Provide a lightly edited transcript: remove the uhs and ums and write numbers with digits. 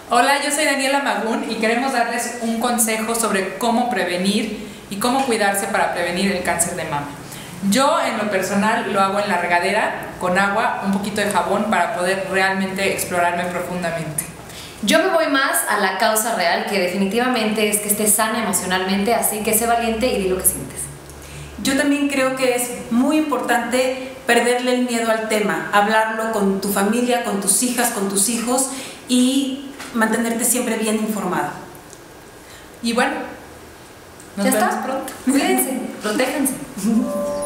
Hola, yo soy Daniela Magún y queremos darles un consejo sobre cómo prevenir y cómo cuidarse para prevenir el cáncer de mama. Yo en lo personal lo hago en la regadera, con agua, un poquito de jabón para poder realmente explorarme profundamente. Yo me voy más a la causa real, que definitivamente es que estés sana emocionalmente, así que sé valiente y di lo que sientes. Yo también creo que es muy importante perderle el miedo al tema, hablarlo con tu familia, con tus hijas, con tus hijos y mantenerte siempre bien informado. Y bueno, nos vemos pronto. Cuídense, protéjanse.